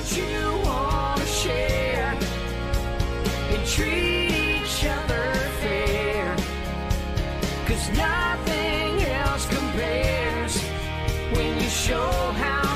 you want to share and treat each other fair, 'cause nothing else compares when you show how